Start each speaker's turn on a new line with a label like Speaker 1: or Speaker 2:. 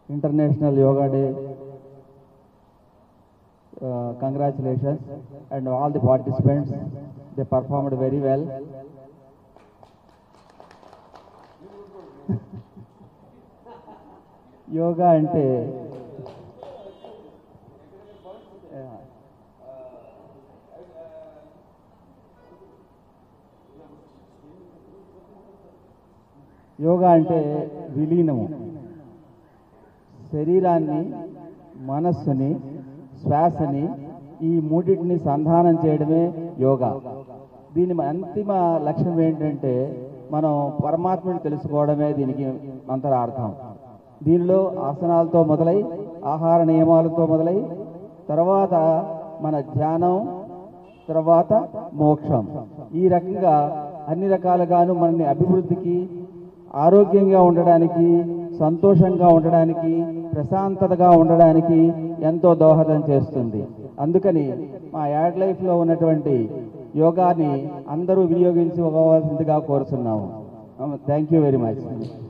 Speaker 1: International Yoga Day. Congratulations and all the participants. They performed very well. Yoga అంటే విలీనము. శరీరాన్ని, మనస్సుని, శ్వాసని ఈ మూడింటిని సంధానం చేయడమే యోగా. దీని అంతిమ లక్ష్యం ఏంటంటే మనం పరమాత్మని తెలుసుకోవడమే దీనికి అంతరార్థం. దీనిలో ఆసనాలతో మొదలై, ఆహార నియమాలతో మొదలై, తర్వాత మన ధ్యానం, తర్వాత మోక్షం, ఈ రకంగా అన్ని రకాలుగాను మనని అభివృద్ధికి, ఆరోగ్యంగా ఉండడానికి, సంతోషంగా ఉండడానికి, ప్రశాంతతగా ఉండడానికి ఎంతో దోహదం చేస్తుంది. అందుకని మా యాడ్ లైఫ్లో ఉన్నటువంటి యోగాని అందరూ వినియోగించుకోవాల్సిందిగా కోరుతున్నాము. Thank you very much.